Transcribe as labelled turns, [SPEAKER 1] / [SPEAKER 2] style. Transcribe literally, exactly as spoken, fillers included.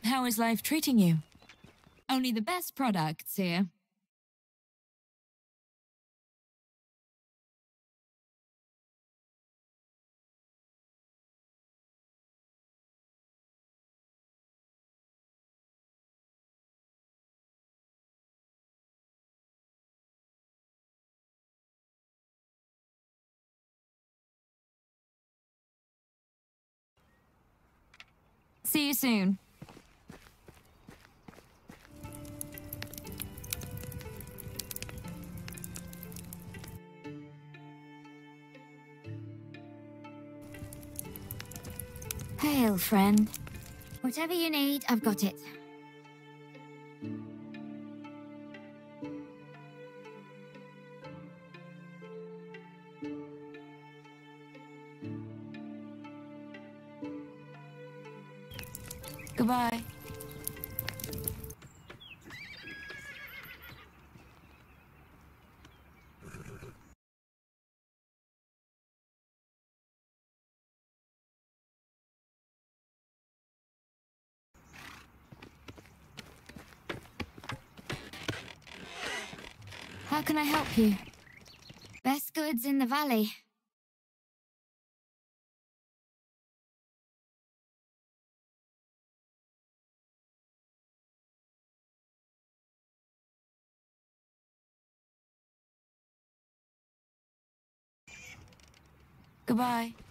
[SPEAKER 1] How is life treating you? Only the best products here. See you soon.
[SPEAKER 2] Hail, friend. Whatever you need, I've got it.
[SPEAKER 1] Goodbye.
[SPEAKER 2] How can I help you? Best goods in the valley.
[SPEAKER 1] Goodbye.